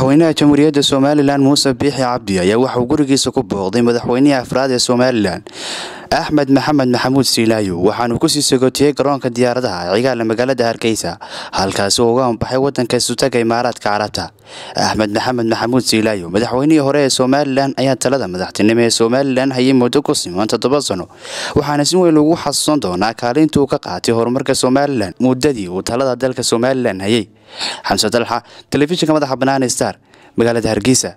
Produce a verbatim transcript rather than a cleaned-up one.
madaxweynaha jamhuuriyadda Soomaaliland Muuse Biixi Cabdi ayaa waxa uu gurigiisa ku booqday madaxweynaha afraad ee Soomaaliland Axmed Maxamed Maxamuud Siilayo waxaanu ku sii sagootiyay garoonka diyaaradaha ciidaha magaalada Hargeysa halkaas oo uga baxay wadanka Sultanka Imaaraadka Carabta Axmed Maxamed Maxamuud Siilayo madaxweynihii hore ee Soomaaliland ayaa talada madaxtinimo ee Soomaaliland hayay muddo ku siman toddoba sano waxaana si weyn loogu xasuusan doonaa kaalinta uu ka qaatay horumarka Soomaaliland muddadii uu talada dalka Soomaaliland hayay Xamsa Dalxa telefishinka madaxa bannaan Star magaalada Hargeysa.